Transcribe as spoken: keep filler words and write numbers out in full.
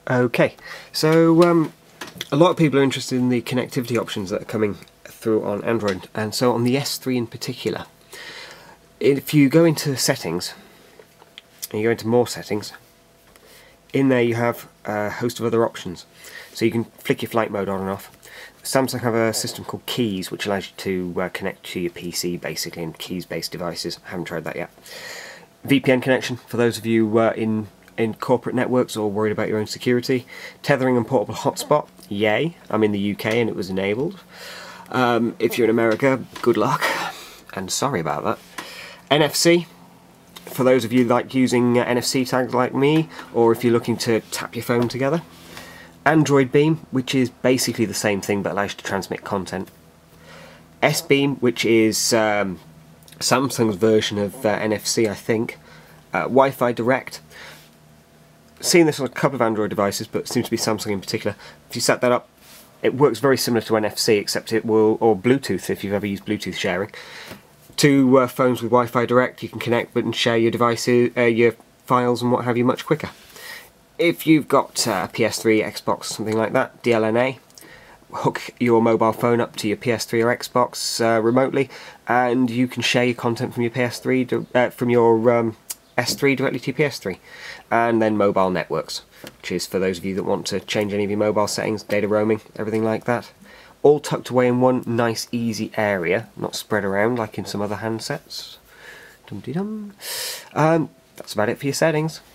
Okay, so um, a lot of people are interested in the connectivity options that are coming through on Android, and so on the S three in particular. If you go into settings, and you go into more settings, in there you have a host of other options. So you can flick your flight mode on and off. Samsung have a system called Keys, which allows you to uh, connect to your P C basically, and keys-based devices. I haven't tried that yet. V P N connection for those of you uh, in in corporate networks or worried about your own security. Tethering and portable hotspot, yay. I'm in the U K and it was enabled. Um, if you're in America, good luck, and sorry about that. N F C, for those of you like using uh, N F C tags like me, or if you're looking to tap your phone together. Android Beam, which is basically the same thing but allows you to transmit content. S-Beam, which is um, Samsung's version of uh, N F C, I think. Uh, Wi-Fi Direct. Seen this on a couple of Android devices, but it seems to be Samsung in particular. If you set that up, it works very similar to N F C, except it will, or Bluetooth if you've ever used Bluetooth sharing. To uh, phones with Wi-Fi Direct, you can connect but and share your devices, uh, your files and what have you much quicker. If you've got uh, P S three, Xbox, something like that, D L N A, hook your mobile phone up to your P S three or Xbox uh, remotely, and you can share your content from your P S three to, uh, from your um, S three directly to your P S three. And then mobile networks, which is for those of you that want to change any of your mobile settings, data roaming, everything like that. All tucked away in one nice easy area, not spread around like in some other handsets. Dum-de-dum. Um, that's about it for your settings.